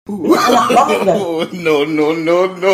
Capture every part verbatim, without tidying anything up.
Anak banget guys. No no no no.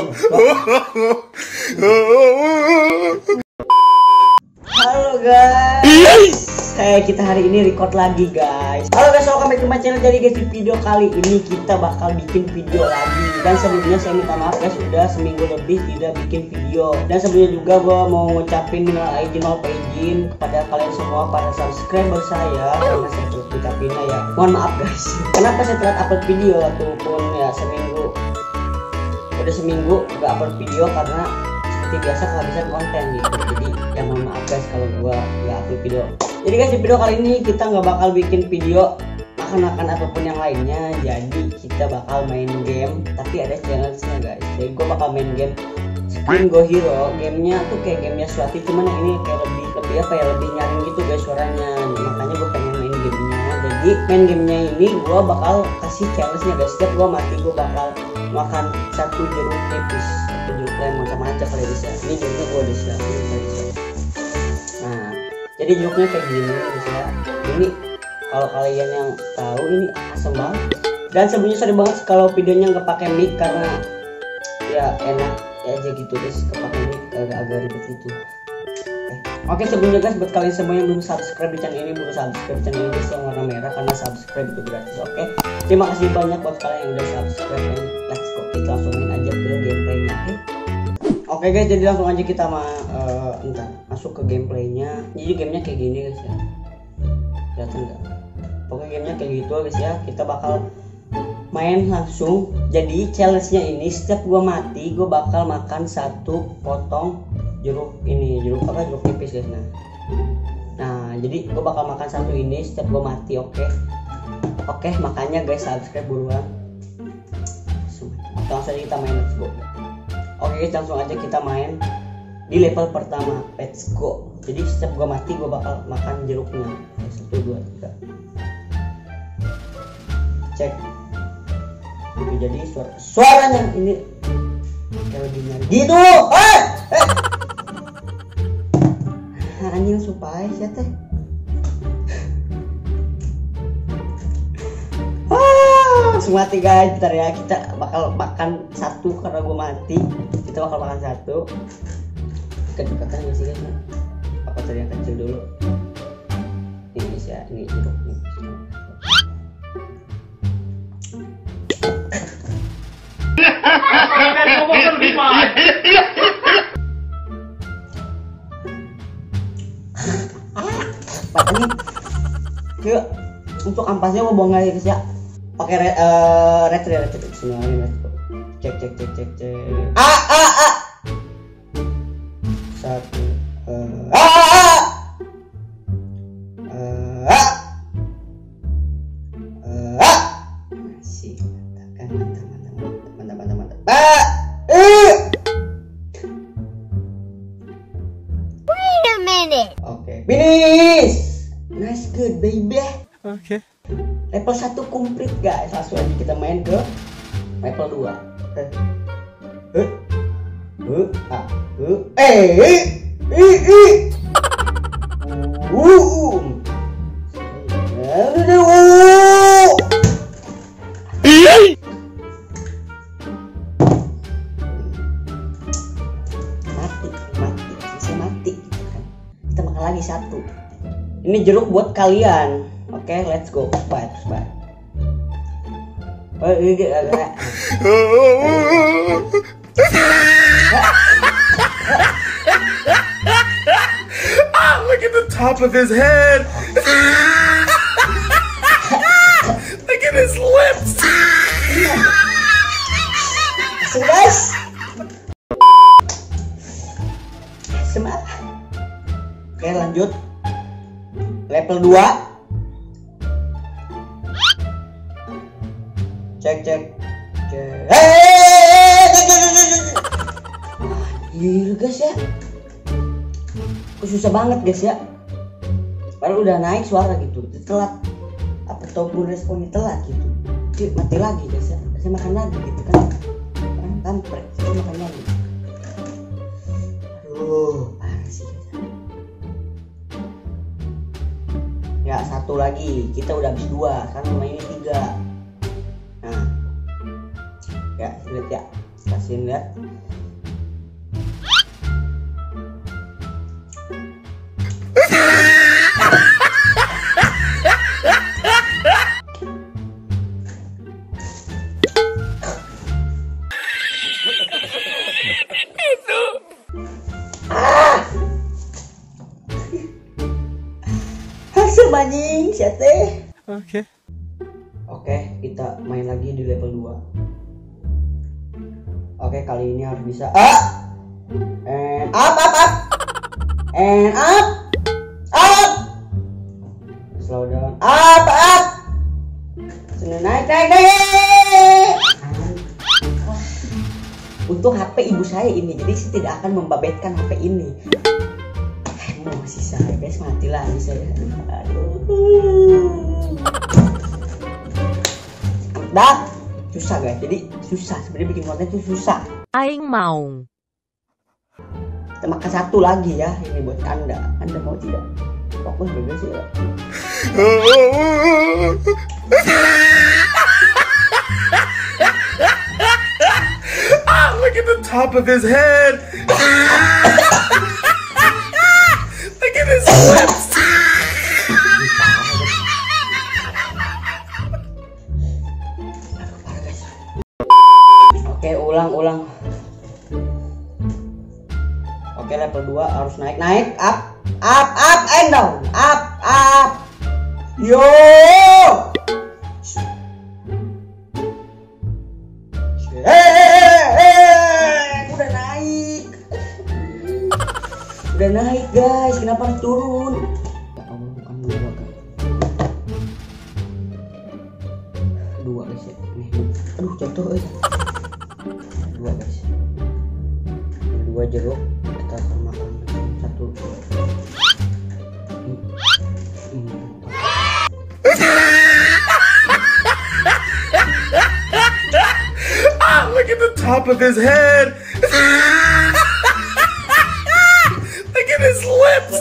Halo guys. Kayak kita hari ini record lagi guys. Halo guys, welcome back to my channel. Jadi guys, di video kali ini kita bakal bikin video lagi. Dan sebelumnya saya minta maaf guys, udah seminggu lebih tidak bikin video. Dan sebelumnya juga gue mau ngucapin minal aidin wal faizin kepada kalian semua para subscriber saya, karena saya terus ucapinnya ya. Mohon maaf guys. Kenapa saya telat upload video ataupun ya seminggu. Udah seminggu gak upload video karena seperti biasa kehabisan konten gitu. Jadi ya mohon maaf guys kalau gua gak upload video. Jadi guys, di video kali ini kita nggak bakal bikin video makan-makan ataupun yang lainnya. Jadi kita bakal main game, tapi ada challenge-nya guys. Jadi gue bakal main game Scream Go Hero. Gamenya tuh kayak gamenya Swati, cuman yang ini kayak lebih lebih apa ya, lebih nyaring gitu guys suaranya. Makanya gue pengen main gamenya. Jadi main gamenya ini gue bakal kasih challenge-nya guys. Setiap gue mati gue bakal makan satu jeruk nipis, satu jeruk lemon sama aja kali bisa. Ini jeruknya gue udah siapin guys. Nah, jadi jeruknya kayak gini guys ya. Ini kalau kalian yang tahu ini asam banget. Dan sebenarnya sorry banget kalau videonya nggak pakai mic karena ya enak ya aja gitu guys, kepake mic agak-agak ribet gitu. Eh. Oke, sebelumnya guys, buat kalian semua yang belum subscribe di channel ini, belum subscribe di channel ini guys, yang warna merah karena subscribe itu gratis. Oke, terima kasih banyak buat kalian yang udah subscribe. Dan let's go, kita langsungin aja ke gameplaynya. Oke. Oke guys, jadi langsung aja kita ma uh, entar masuk ke gameplaynya. Jadi gamenya kayak gini guys ya. Kelihatan nggak? Pokoknya gamenya kayak gitu guys ya. Kita bakal main langsung. Jadi challenge-nya ini setiap gua mati, gua bakal makan satu potong jeruk ini, jeruk apa? Jeruk nipis guys. Nah, nah jadi gua bakal makan satu ini setiap gua mati. Oke, oke, makanya guys subscribe buruan. Langsung aja kita main, let's go. Oke guys, langsung aja kita main di level pertama, let's go. Jadi setiap gua mati gua bakal makan jeruknya. Satu dua tiga. Cek. Oke, jadi suara suaranya ini kayak lebih nyari gitu. Eh, eh. Anjing supaya ya teh. Ah, mati guys, bentar ya, kita bakal makan satu karena gue mati. Kita bakal makan satu. Kedekatan ya sih guys. Apa tadi yang kecil dulu? Ini sih ya, ini jeruk nih. Ini yuk, untuk ampasnya mau buang aja guys ya. Pakai red uh, red red red semuanya red. Cek cek cek cek cek. Ah ah ah. Satu. Uh, ah ah. Uh, ah. Uh, ah. Masih mantap mantap mantap mantap mantap mantap. Ah. Uh. Wait a minute. Oke, okay. Finish. Nice, good baby. Oke. Okay. Level satu komplit guys. Langsung aja kita main ke level dua. Eh. Eh. Eh. Ah. Eh. Eh. Eh. Eh. Uh. Mati, mati, bisa mati. Kita makan lagi satu. Ini jeruk buat kalian. Oke, okay, let's go. Bye, bye. Oh, ini agak. Ah, look at the top of his head. Look at his lips. Guys. Semangat. Oke, lanjut. Level dua. Cek cek cek. Gila guys ya. Kok susah banget guys ya. Padahal udah naik suara gitu. Telat. Apa ataupun responnya telat gitu. Cik, mati lagi guys ya. Saya makan lagi gitu kan. Kan kampret. Saya makan lagi. Aduh, parah sih guys. Ya satu lagi, kita udah habis dua, kan rumah ini tiga. Nah, ya, lihat ya, kasihin lihat. Hasil banjing siate. Okay. Oke, kita main lagi di level dua. Oke, kali ini harus bisa. Ah! And up, up, up. And up. Up. Slow down. Up, up. Sudah naik, naik, naik. Untuk H P ibu saya ini, jadi saya tidak akan membabetkan H P ini. Mau masih saya, guys, mati lagi saya. Aduh. Dah, susah guys. Jadi susah sebenarnya bikin konten itu susah. Aing mau. Kita makan satu lagi ya, ini buat Anda. Anda mau tidak? Fokus bebas ya. Ah, look at the top of his head. Look at his lips. Oke, ulang, ulang. Oke, level dua harus naik, naik, up, up, up, and down, up, up. Yo. Hehehe, udah naik. Udah naik, guys. Kenapa harus turun? Ya Allah, bukan dua, guys. Dua, guys ya. Nih. Aduh, jatuh, guys. Dua, guys. Dua jeruk. Kita akan makan satu. Hmm. Hmm. Ah, look at the top of his head. Look at his lips.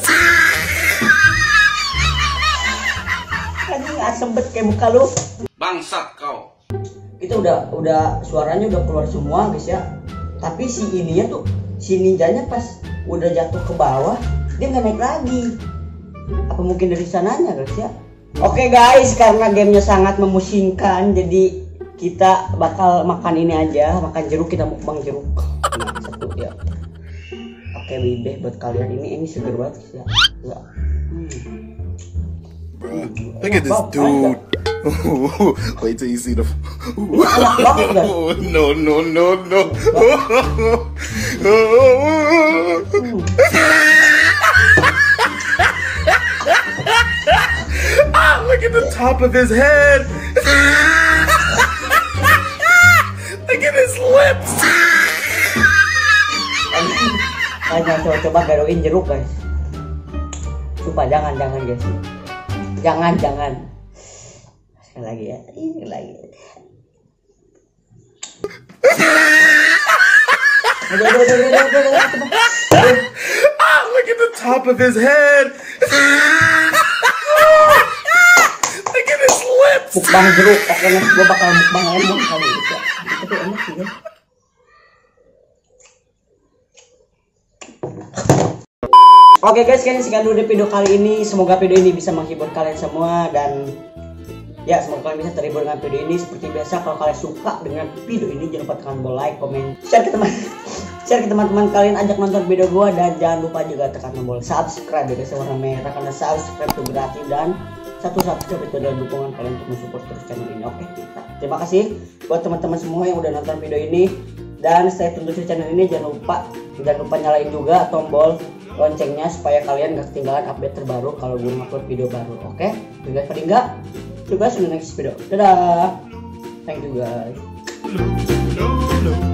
Anjing asem bet kayak muka lu. Bangsat kau. Itu udah udah suaranya udah keluar semua guys ya. Tapi si ininya tuh si ninjanya pas udah jatuh ke bawah dia nggak naik lagi. Apa mungkin dari sananya guys ya? Oke guys, karena gamenya sangat memusingkan, jadi kita bakal makan ini aja, makan jeruk, kita mukbang jeruk. Nah, satu ya. Oke bibeh buat kalian, ini ini seger banget guys ya. Ya. Hmm. Look at this dude. Wait till you see the. Oh, no, no, no, no. Ah, look at the top of his head. Look at his lips. Ayo coba coba garuin jeruk guys. Sumpah jangan jangan guys. Jangan jangan. Sekali lagi ya. Ini lagi. Ah, look at the top of his head. Look at his lips. Mukbang jeruk. Oke guys, gua bakal mukbang lemon kali ini ya. Tapi enak sih guys. Oke guys, kayaknya sekian dulu di video kali ini. Semoga video ini bisa menghibur kalian semua dan ya semoga kalian bisa terhibur dengan video ini. Seperti biasa, kalau kalian suka dengan video ini jangan lupa tekan tombol like, komen, share ke teman share ke teman-teman kalian, ajak nonton video gua, dan jangan lupa juga tekan tombol subscribe ya guys, warna merah, karena subscribe itu gratis dan satu subscribe itu adalah dukungan kalian untuk mensupport terus channel ini. Oke, terima kasih buat teman-teman semua yang udah nonton video ini, dan stay tune terus channel ini. Jangan lupa jangan lupa nyalain juga tombol loncengnya supaya kalian gak ketinggalan update terbaru kalau gue upload video baru. Oke, okay? Guys, pada enggak? Coba see you next video. Dadah. Thank you guys. No, no.